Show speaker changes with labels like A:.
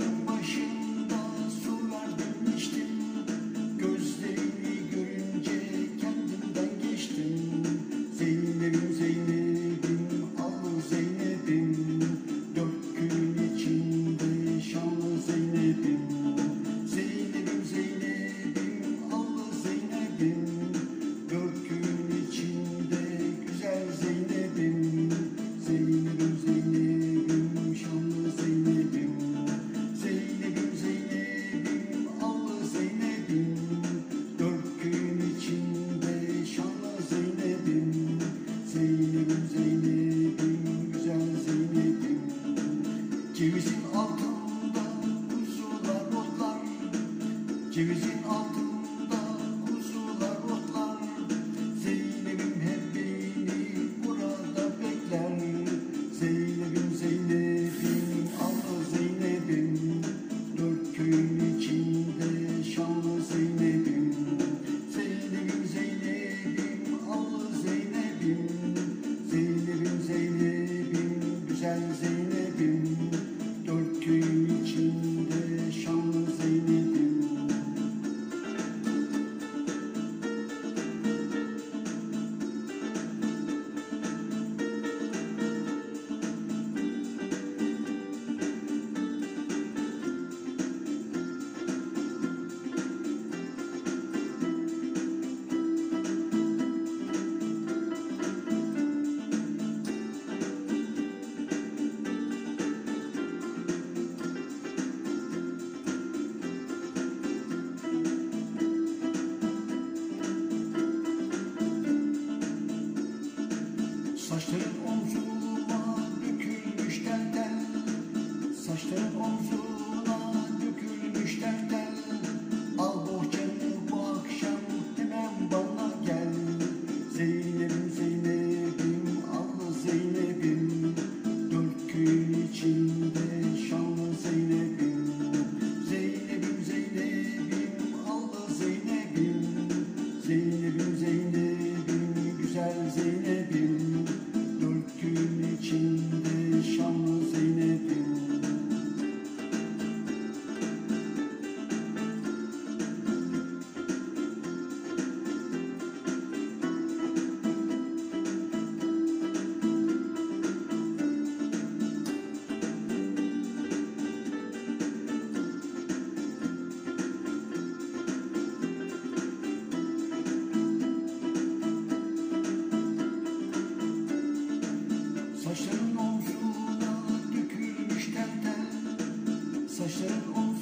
A: Dağların başında su verdim içtim, gözlerini görünce kendimden geçtim. Zeynep'im Zeynep'im al Zeynep'im, dört gün içinde şanlı Zeynep'im. Zeynep'im Zeynep'im al Zeynep'im, dört gün içinde güzel Zeynep'im. Zeynep'im Zeynep'im şanlı Zeynep'im. Zeynep'im Zeynep'im al Zeynep'im, dört gün içinde şanlı Zeynep'im. Zeynep'im Zeynep'im güzel Zeynep'im. Cevizin altında kuzular otlar, cevizin altında kuzular otlar. Zeynep'im hep beni burada bekler. Zeynep'im Zeynep'im al Zeynep'im, dört gün içinde şanlı Zeynep'im. Zeynep'im Zeynep'im al Zeynep'im, Zeynep'im Zeynep'im güzel Zeynep'im, dört gün içinde şanlı Zeynep'im. Saçların omzuna dökülmüş tel tel, saçların omzuna dökülmüş tel tel. Al bohçanı bu akşam hemen bana gel. Zeynep'im Zeynep'im al Zeynep'im, dört gün içinde şanlı Zeynep'im. Zeynep'im Zeynep'im al Zeynep'im, Zeynep'im Zeynep'im güzel Zeynep'im, dört gün içinde şanlı Zeynep'im. Saçların omzuna dökülmüş tel tel, saçların omzuna